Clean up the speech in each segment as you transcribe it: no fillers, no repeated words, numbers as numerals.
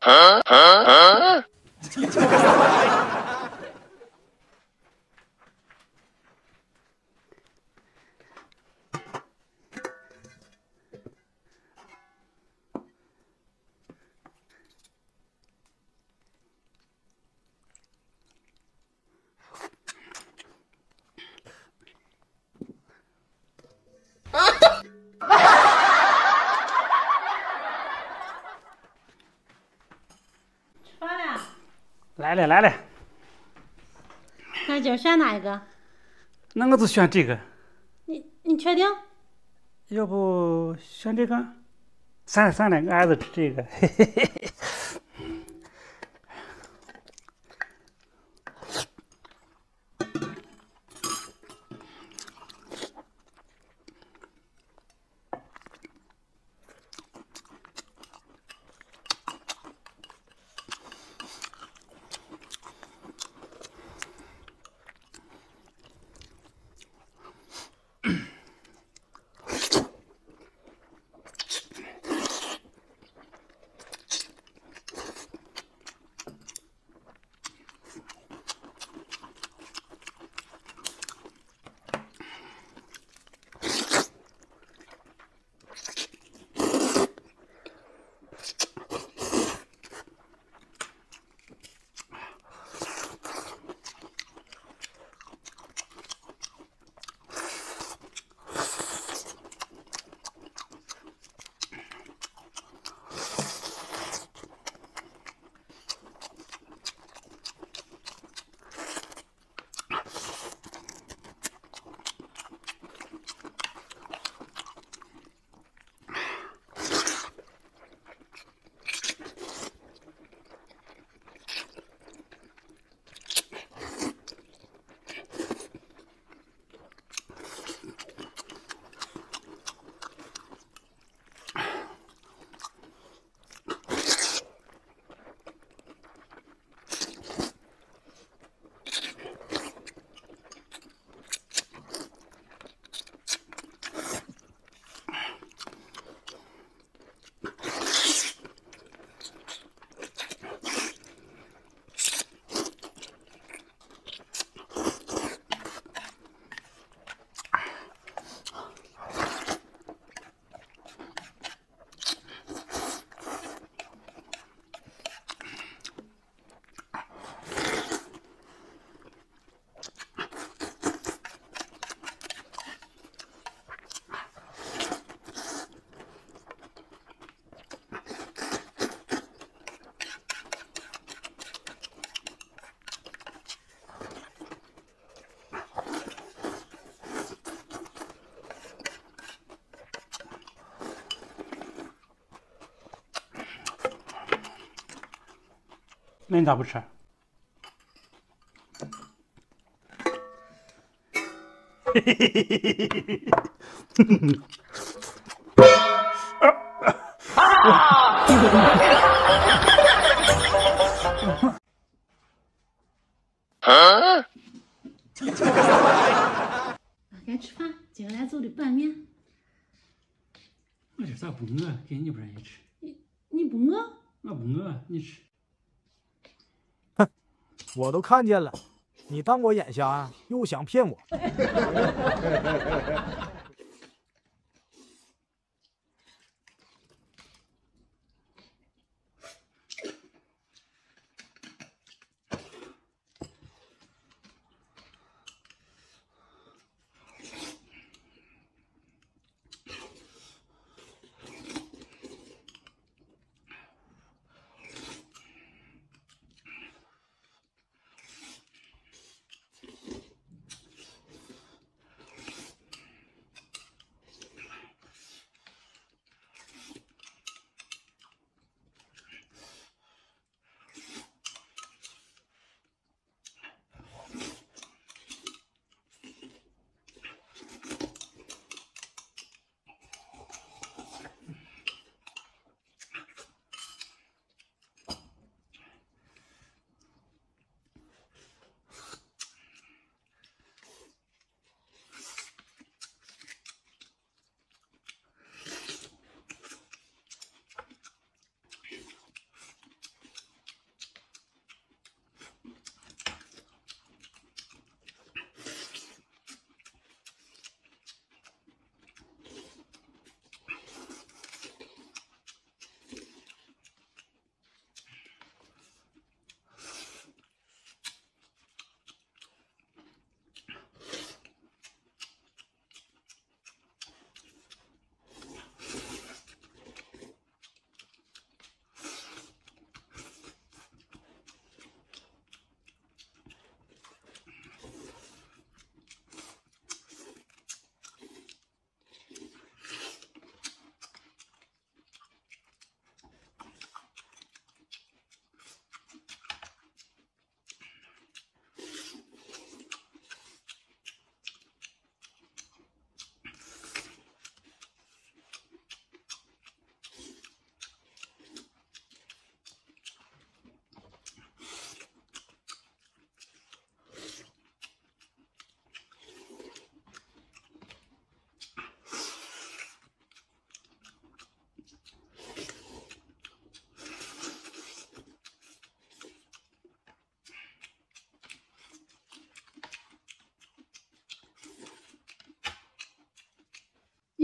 来了。 那今儿选哪一个？ 那我就选这个。 你确定？ 要不选这个？算了，我还是吃这个。嘿嘿嘿。那你咋不吃？嘿嘿嘿嘿嘿嘿。 该吃饭，今儿来做的拌面。 我这咋不饿？给你不让你吃。 你不饿？ 我不饿，你吃。 哼，我都看见了，你当我眼瞎啊？又想骗我？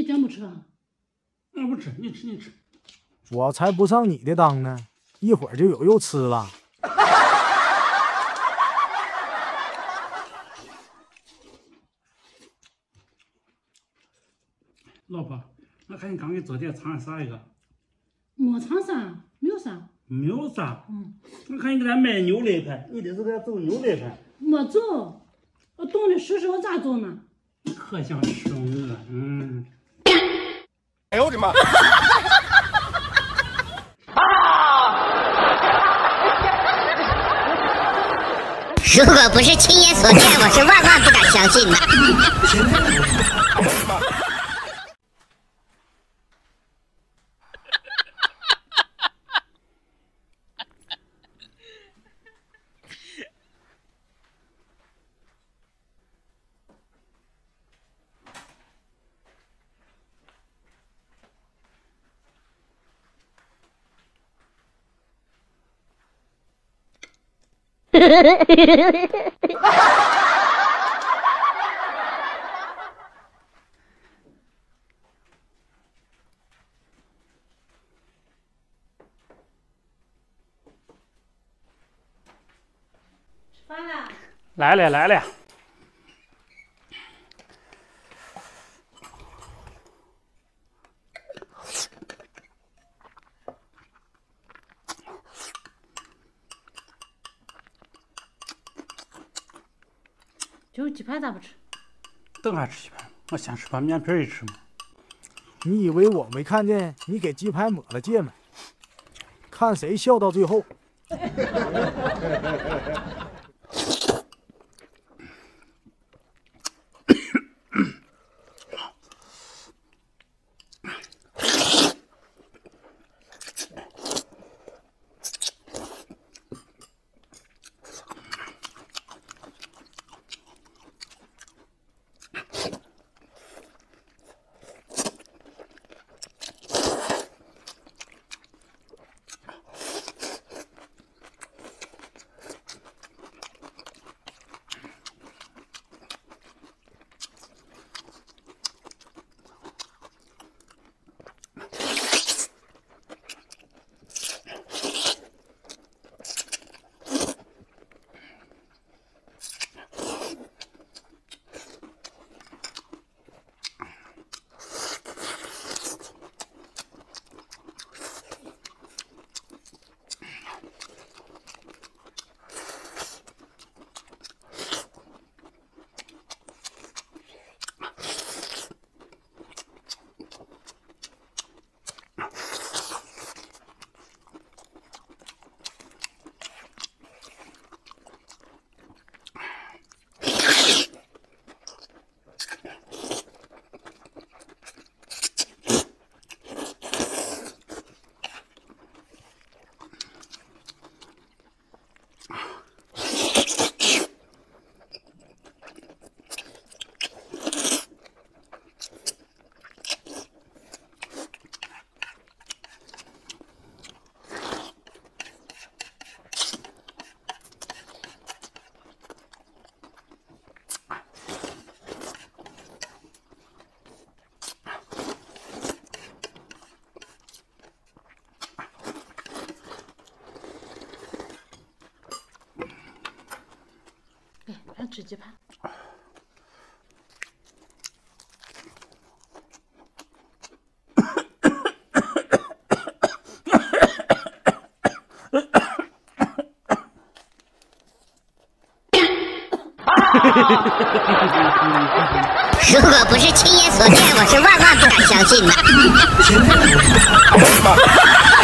真不吃啊？ 我不吃，你吃你吃。 我才不上你的当呢，一会儿就有肉吃了。 老婆，我看你刚给做的尝啥一个？ 没尝啥，没有啥。 没有啥。我看你给他买牛肋排，你这是给他做牛肋排？ 没做，我冻的湿湿，我咋做呢？ 可想吃我， 哎呦我的妈！ 如果不是亲眼所见，我是万万不敢相信的。 吃饭了。 来了来了。 就是鸡排咋不吃？ 等下吃鸡排，我先吃把面皮一吃嘛。 你以为我没看见你给鸡排抹了芥末？看谁笑到最后。 俺吃鸡排。 如果不是亲眼所见，我是万万不敢相信的。